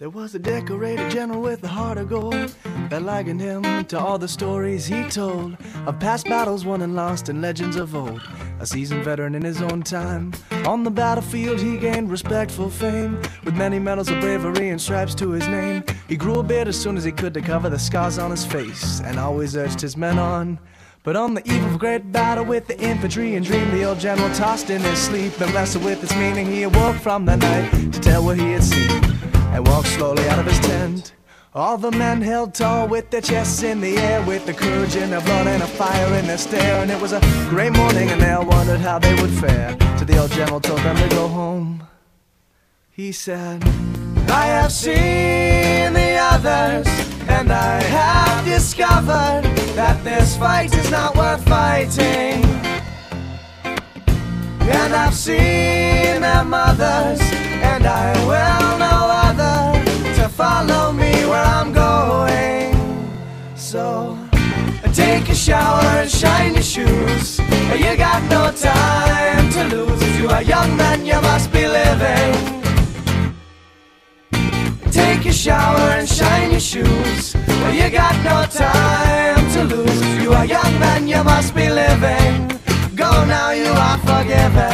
There was a decorated general with a heart of gold that likened him to all the stories he told of past battles won and lost and legends of old. A seasoned veteran in his own time, on the battlefield he gained respectful fame, with many medals of bravery and stripes to his name. He grew a beard as soon as he could to cover the scars on his face, and always urged his men on. But on the eve of a great battle with the infantry and dream, the old general tossed in his sleep and wrestled with its meaning. He awoke from the night to tell what he had seen, and walked slowly out of his tent. All the men held tall with their chests in the air, with the courage in their blood and a fire in their stare. And it was a great morning and they all wondered how they would fare, till the old general told them to go home. He said, I have seen the others, and I have discovered that this fight is not worth fighting. And I've seen their mothers, and I will know other to follow me where I'm going. So take a shower and shine your shoes, you got no time to lose. If you are young then you must be living. Take a shower and shine your shoes, you got no time to lose. If you are young then you must be living. Go now, you are forgiven.